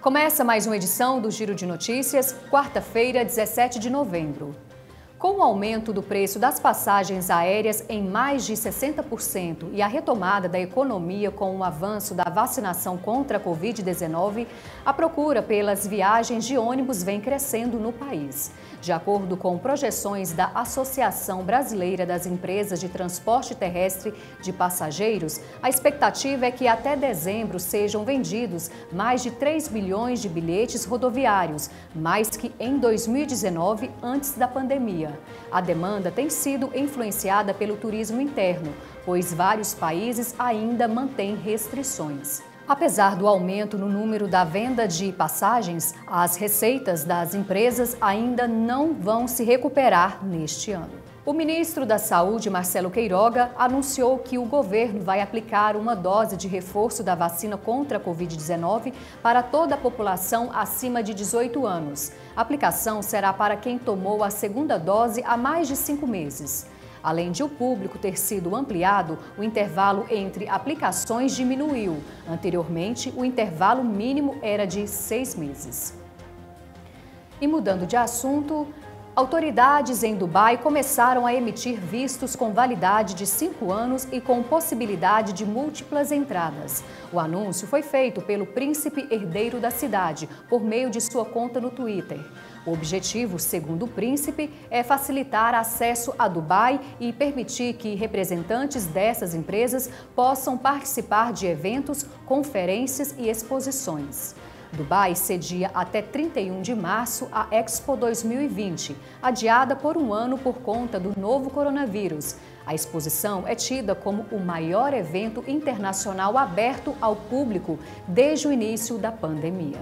Começa mais uma edição do Giro de Notícias, quarta-feira, 17 de novembro. Com o aumento do preço das passagens aéreas em mais de 60% e a retomada da economia com o avanço da vacinação contra a Covid-19, a procura pelas viagens de ônibus vem crescendo no país. De acordo com projeções da Associação Brasileira das Empresas de Transporte Terrestre de Passageiros, a expectativa é que até dezembro sejam vendidos mais de 3 bilhões de bilhetes rodoviários, mais que em 2019, antes da pandemia. A demanda tem sido influenciada pelo turismo interno, pois vários países ainda mantêm restrições. Apesar do aumento no número da venda de passagens, as receitas das empresas ainda não vão se recuperar neste ano. O ministro da Saúde, Marcelo Queiroga, anunciou que o governo vai aplicar uma dose de reforço da vacina contra a Covid-19 para toda a população acima de 18 anos. A aplicação será para quem tomou a segunda dose há mais de 5 meses. Além de o público ter sido ampliado, o intervalo entre aplicações diminuiu. Anteriormente, o intervalo mínimo era de 6 meses. E mudando de assunto, autoridades em Dubai começaram a emitir vistos com validade de 5 anos e com possibilidade de múltiplas entradas. O anúncio foi feito pelo príncipe herdeiro da cidade, por meio de sua conta no Twitter. O objetivo, segundo o príncipe, é facilitar acesso a Dubai e permitir que representantes dessas empresas possam participar de eventos, conferências e exposições. Dubai cedia até 31 de março a Expo 2020, adiada por um ano por conta do novo coronavírus. A exposição é tida como o maior evento internacional aberto ao público desde o início da pandemia.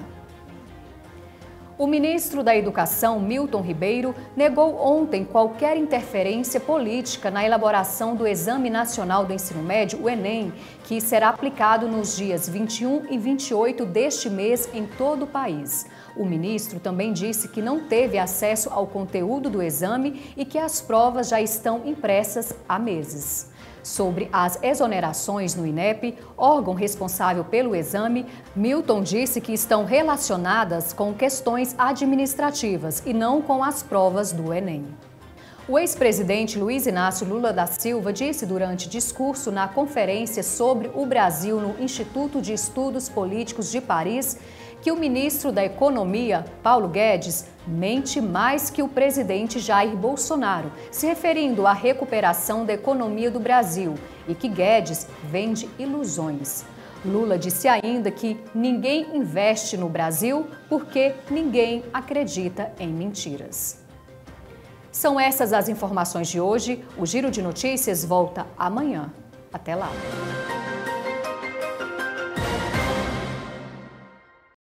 O ministro da Educação, Milton Ribeiro, negou ontem qualquer interferência política na elaboração do Exame Nacional do Ensino Médio, o Enem, que será aplicado nos dias 21 e 28 deste mês em todo o país. O ministro também disse que não teve acesso ao conteúdo do exame e que as provas já estão impressas há meses. Sobre as exonerações no INEP, órgão responsável pelo exame, Milton disse que estão relacionadas com questões administrativas e não com as provas do Enem. O ex-presidente Luiz Inácio Lula da Silva disse durante discurso na conferência sobre o Brasil no Instituto de Estudos Políticos de Paris que o ministro da Economia, Paulo Guedes, mente mais que o presidente Jair Bolsonaro, se referindo à recuperação da economia do Brasil e que Guedes vende ilusões. Lula disse ainda que ninguém investe no Brasil porque ninguém acredita em mentiras. São essas as informações de hoje. O Giro de Notícias volta amanhã. Até lá!